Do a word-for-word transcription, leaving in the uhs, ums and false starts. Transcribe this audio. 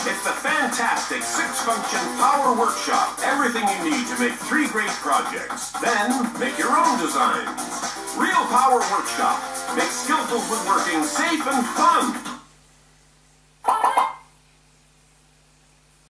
It's the fantastic six-function Power Workshop. Everything you need to make three great projects. Then, make your own designs. Real Power Workshop. Make skillful woodworking safe and fun.